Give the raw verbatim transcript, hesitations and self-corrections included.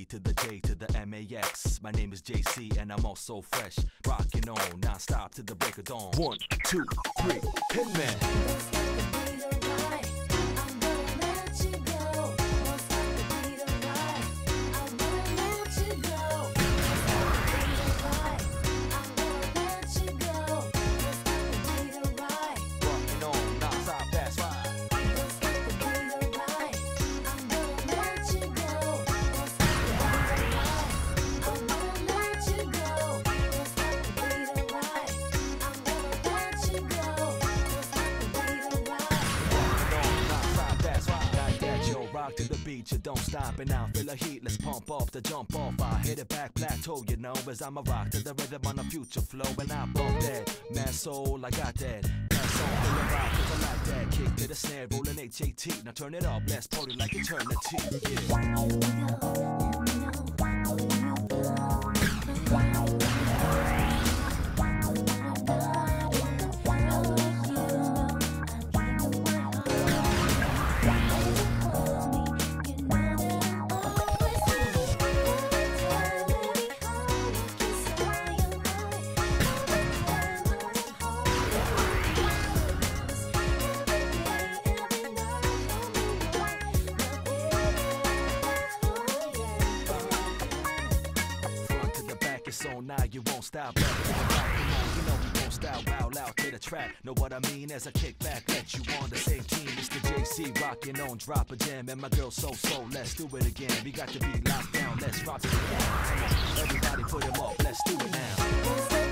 to the J to the M A X. My name is J C and I'm also fresh. Rocking on non-stop to the break of dawn. One, two, three, hit me. To the beat, you don't stop and now feel the heat. Let's pump off the jump off. I hit it back plateau, you know, as I'm a rock to the rhythm on the future flow. And I bump that, man, soul, I got that. That song, feel the rock, cause I like that. Kick to the snare, rolling H A T. Now turn it up, let's party like eternity. Yeah. So now you won't stop. You know we won't stop. Wild out to the track. Know what I mean? As I kick back, let you on the same team. Mister J C rocking on, drop a jam, and my girl so so. Let's do it again. We got to be locked down. Let's rock it again. Everybody put 'em up. Let's do it now.